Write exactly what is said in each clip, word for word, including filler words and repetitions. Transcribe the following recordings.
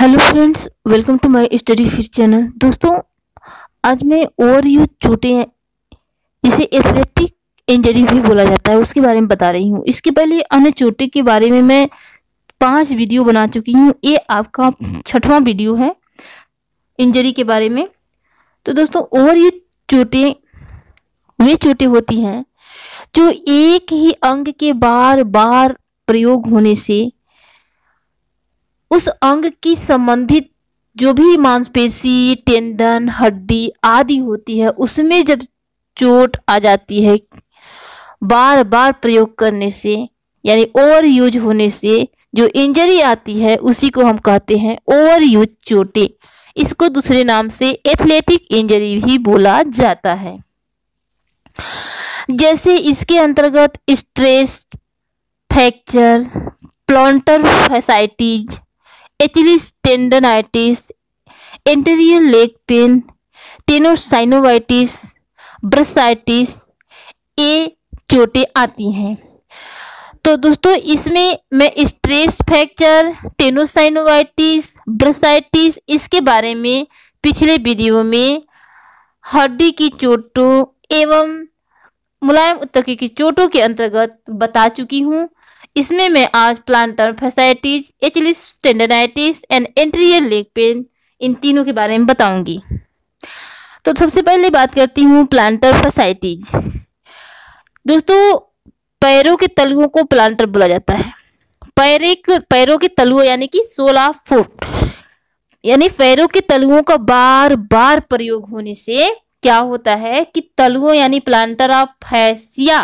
Hello friends, welcome to my study fit channel. दोस्तों, आज मैं ओवर यूज चोटें, इसे एथलेटिक इंजरी भी बोला जाता है, उसके बारे में बता रही हूँ। इसके पहले अन्य चोटें के बारे में मैं पांच वीडियो बना चुकी हूँ। ये आपका छठवां वीडियो है इंजरी के बारे में। तो दोस्तों, ओवर यूज चोटें वे चोटें होती हैं जो एक ही अंग के बार बार प्रयोग होने से उस अंग की संबंधित जो भी मांसपेशी, टेंडन, हड्डी आदि होती है, उसमें जब चोट आ जाती है बार बार प्रयोग करने से, यानी ओवर यूज होने से जो इंजरी आती है, उसी को हम कहते हैं ओवर यूज चोटें। इसको दूसरे नाम से एथलेटिक इंजरी भी बोला जाता है। जैसे इसके अंतर्गत stress fracture, plantar fasciitis, Achilles tendinitis, anterior leg pain, tenosynovitis, bursitis, ये चोटें आती हैं। तो दोस्तों, इसमें मैं स्ट्रेस फ्रैक्चर, टेनोसाइनोवाइटिस, ब्रसाइटिस इसके बारे में पिछले वीडियो में हड्डी की चोटों एवं मुलायम ऊतक की चोटों के अंतर्गत बता चुकी हूँ। इसमें मैं आज plantar fasciitis, Achilles tendinitis and anterior leg pain, इन तीनों के बारे में बताऊंगी। तो सबसे पहले बात करती हूँ प्लांटर फैसाइटिस। दोस्तों, पैरों के तलुओं को प्लांटर बोला जाता है। पैरे पैरों के तलुओं यानी कि सोलह फुट, यानी पैरों के तलुओं का बार बार प्रयोग होने से क्या होता है कि तलुओं यानी प्लांटर ऑफ फैसिया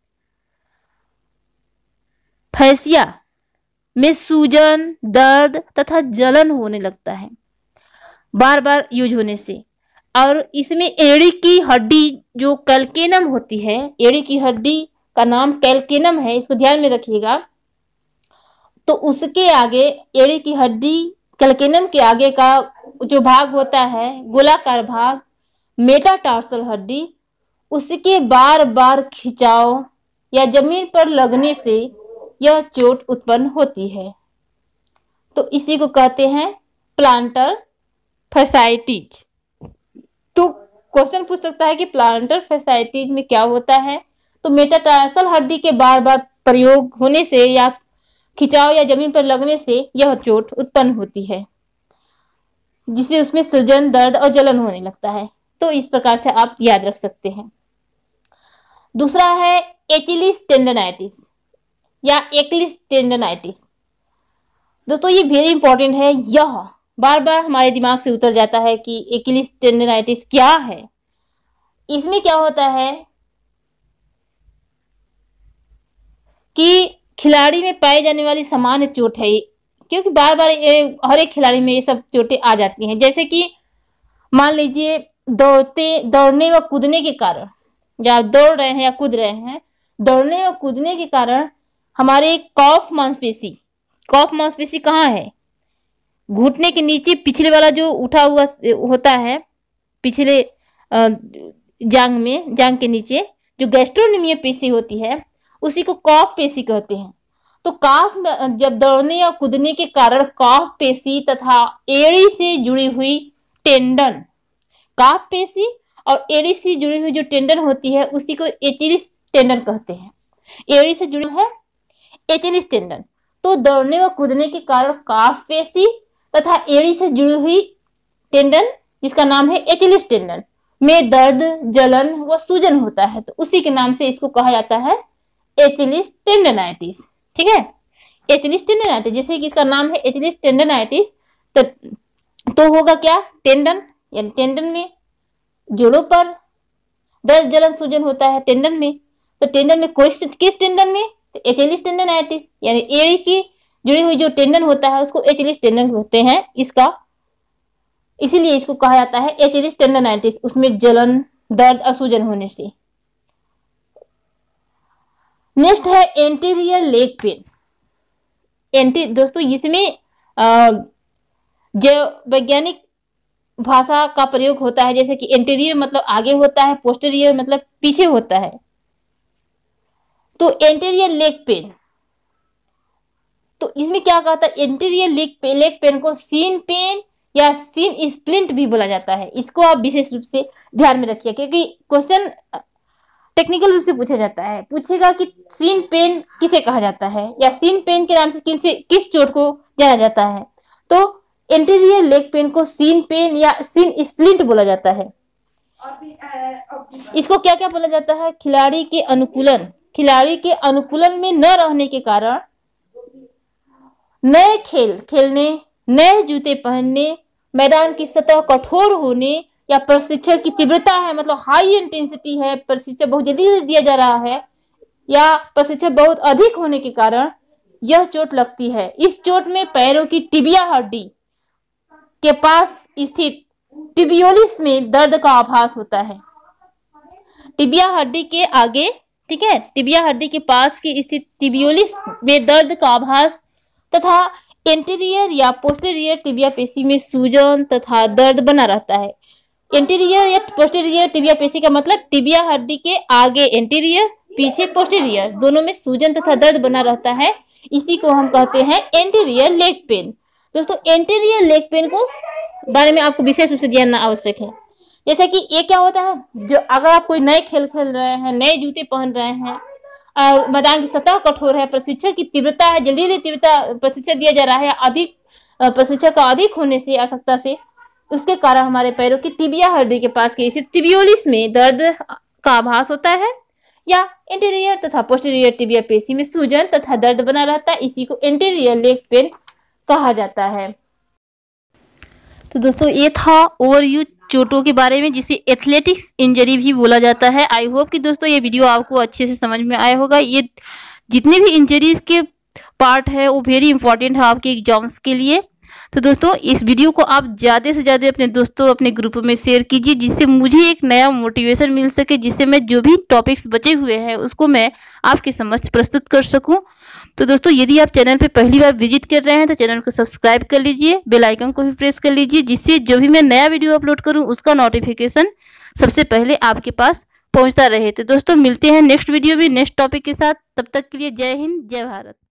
फैसिया में सूजन, दर्द तथा जलन होने लगता है बार बार यूज होने से। और इसमें एड़ी की हड्डी जो कैल्केनम होती है, एड़ी की हड्डी का नाम कैल्केनम है, इसको ध्यान में रखिएगा। तो उसके आगे एड़ी की हड्डी कैल्केनम के आगे का जो भाग होता है, गोलाकार भाग, मेटाटार्सल हड्डी, उसके बार बार खिंचाव या जमीन पर लगने से यह चोट उत्पन्न होती है। तो इसी को कहते हैं प्लांटर फैसाइटिस। तो क्वेश्चन पूछ सकता है कि प्लांटर फैसाइटिस में क्या होता है। तो मेटाटार्सल हड्डी के बार बार प्रयोग होने से या खिंचाव या जमीन पर लगने से यह चोट उत्पन्न होती है, जिससे उसमें सूजन, दर्द और जलन होने लगता है। तो इस प्रकार से आप याद रख सकते हैं। दूसरा है एचिलिस टेंडनाइटिस या एक्लिस टेंडनाइटिस। दोस्तों, ये वेरी इंपॉर्टेंट है। यह बार बार हमारे दिमाग से उतर जाता है कि एक्लिस टेंडनाइटिस क्या है। इसमें क्या होता है कि खिलाड़ी में पाई जाने वाली सामान्य चोट है, क्योंकि बार बार हर एक खिलाड़ी में ये सब चोटें आ जाती हैं। जैसे कि मान लीजिए दौड़ते दौड़ने व कूदने के कारण, या दौड़ रहे हैं या कूद रहे हैं, दौड़ने और कूदने के कारण हमारे कॉफ मांसपेशी, कॉफ मांसपेशी कहाँ है? घुटने के नीचे पिछले वाला जो उठा हुआ होता है, पिछले जांग में, जांग के नीचे जो गैस्ट्रोनोमिया पेशी होती है, उसी को कॉफ पेशी कहते हैं। तो काफ जब दौड़ने या कूदने के कारण कॉफ पेशी तथा एड़ी से जुड़ी हुई टेंडन, काफ पेशी और एड़ी से जुड़ी हुई जो टेंडन होती है, उसी को एचिलिस टेंडन कहते हैं। एड़ी से जुड़ी है एचिलिस टेंडन। तो दौड़ने व कूदने के कारण काफ पेशी तथा एड़ी से जुड़ी हुई टेंडन, जिसका नाम है एचिलिस टेंडन, में दर्द, जलन व सूजन होता है। तो उसी के नाम से इसको कहा जाता है एचिलिस टेंडनाइटिस। ठीक है, एचिलिस टेंडनाइटिस, जैसे कि इसका नाम है एचिलिस टेंडनाइटिस। तो, तो होगा क्या? टेंडन, यानी टेंडन में, जोड़ों पर दर्द, जलन, सूजन होता है टेंडन में। तो टेंडन में कोई किस टेंडन में? तो एचिलिस टेंडनाइटिस, यानी एड़ी की जुड़ी हुई जो टेंडन होता है उसको एचिलिस टेंडन कहते हैं इसका, इसीलिए इसको कहा जाता है एचिलिस टेंडनाइटिस, उसमें जलन, दर्द और सूजन होने से। नेक्स्ट है एंटीरियर लेग पेन। एंटी दोस्तों, इसमें जो वैज्ञानिक भाषा का प्रयोग होता है, जैसे कि एंटीरियर मतलब आगे होता है, पोस्टीरियर मतलब पीछे होता है। तो एंटीरियर लेग पेन तो इसमें क्या कहा था, एंटीरियर लेग पे, लेग पेन को सीन पेन या सीन स्प्लिंट भी बोला जाता है। इसको आप विशेष रूप से ध्यान में रखिए, क्योंकि क्वेश्चन टेक्निकल रूप से पूछा जाता है। पूछेगा कि सीन पेन किसे कहा जाता है या सीन पेन के नाम से किसे किस चोट को जाना जाता है। तो एंटीरियर लेग पेन को सीन पेन या सीन स्प्लिंट बोला जाता है। इसको क्या क्या बोला जाता है, खिलाड़ी के अनुकूलन, खिलाड़ी के अनुकूलन में न रहने के कारण, नए खेल खेलने, नए जूते पहनने, मैदान की सतह कठोर होने या प्रशिक्षण की तीव्रता है, मतलब हाई इंटेंसिटी है, प्रशिक्षण बहुत जल्दी दिया जा रहा है या प्रशिक्षण बहुत अधिक होने के कारण यह चोट लगती है। इस चोट में पैरों की टिबिया हड्डी के पास स्थित टिबियोलिस में दर्द का आभास होता है। टिबिया हड्डी के आगे, ठीक है, टिबिया हड्डी के पास की स्थित टिबियोलिस में दर्द का आभास तथा एंटीरियर या पोस्टीरियर टिबिया पेशी में सूजन तथा दर्द बना रहता है। एंटीरियर या पोस्टीरियर टिबिया पेशी का मतलब टिबिया हड्डी के आगे एंटीरियर, पीछे पोस्टीरियर, दोनों में सूजन तथा दर्द बना रहता है। इसी को हम कहते हैं एंटीरियर लेग पेन। दोस्तों एंटीरियर लेग पेन को बारे में आपको विशेष रूप से जानना आवश्यक है। जैसे कि ये क्या होता है, जो अगर आप कोई नए खेल खेल रहे हैं, नए जूते पहन रहे हैं और मैदान की सतह कठोर है, प्रशिक्षण की तीव्रता है, जल्दी जल्दी तीव्रता प्रशिक्षण दिया जा रहा है, अधिक प्रशिक्षण का अधिक होने से, आवश्यकता से, उसके कारण हमारे पैरों की टिबिया हड्डी के पास के स्थित टिबियोलिस में दर्द का आभास होता है या इंटीरियर तथा पोस्टीरियर टिबिया पेशी में सूजन तथा दर्द बना रहता है। इसी को इंटीरियर लेग पेन कहा जाता है। तो दोस्तों ये था ओवरव्यू चोटों के बारे में, जिसे एथलेटिक्स इंजरी भी बोला जाता है। आई होप कि दोस्तों ये वीडियो आपको अच्छे से समझ में आया होगा। ये जितने भी इंजरीज के पार्ट है वो वेरी इंपॉर्टेंट है आपके एग्जाम्स के लिए। तो दोस्तों इस वीडियो को आप ज़्यादा से ज़्यादा अपने दोस्तों, अपने ग्रुप में शेयर कीजिए, जिससे मुझे एक नया मोटिवेशन मिल सके, जिससे मैं जो भी टॉपिक्स बचे हुए हैं उसको मैं आपके समक्ष प्रस्तुत कर सकूं। तो दोस्तों यदि आप चैनल पे पहली बार विजिट कर रहे हैं तो चैनल को सब्सक्राइब कर लीजिए, बेल आइकन को भी प्रेस कर लीजिए, जिससे जो भी मैं नया वीडियो अपलोड करूँ उसका नोटिफिकेशन सबसे पहले आपके पास पहुँचता रहे। तो दोस्तों मिलते हैं नेक्स्ट वीडियो में नेक्स्ट टॉपिक के साथ। तब तक के लिए जय हिंद, जय भारत।